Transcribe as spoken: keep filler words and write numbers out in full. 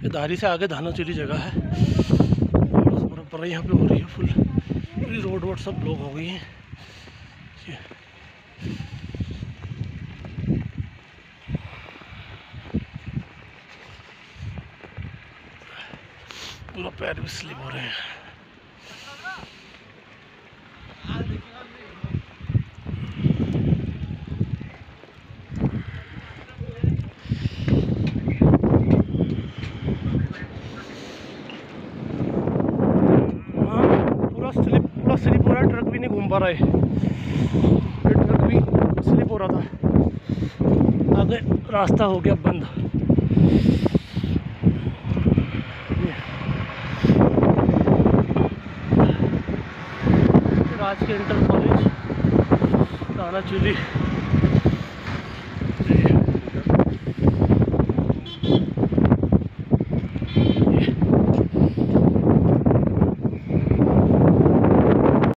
धारी से आगे धानाचूली जगह है, बर्फबारी यहाँ पे हो रही है फुल, पूरी रोड वोड सब ब्लॉक हो गई हैं। पूरा पैर भी स्लिप हो रहे हैं। पूरा स्लिप हो रहा है, ट्रक भी नहीं घूम पा रहा है, ट्रक भी स्लिप हो रहा था, आगे रास्ता हो गया बंद। राजकीय इंटर कॉलेज धानाचूली।